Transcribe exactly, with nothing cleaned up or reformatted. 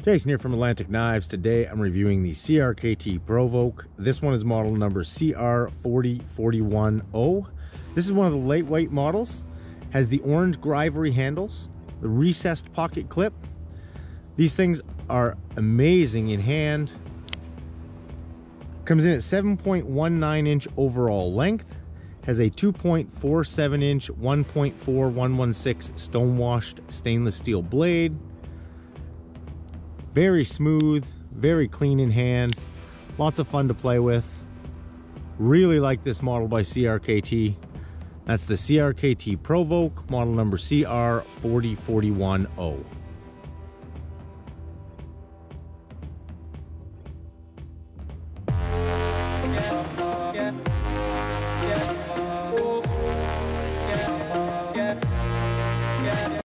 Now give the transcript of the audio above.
Jason here from Atlantic Knives. Today I'm reviewing the C R K T Provoke. This one is model number C R forty forty-one O. This is one of the lightweight models. Has the orange Grivory handles, the recessed pocket clip. These things are amazing in hand. Comes in at seven point one nine inch overall length. Has a two point four seven inch one point four one one six Stonewashed stainless steel blade. Very smooth, very clean in hand, lots of fun to play with. Really like this model by C R K T. That's the C R K T Provoke, model number C R forty forty-one O.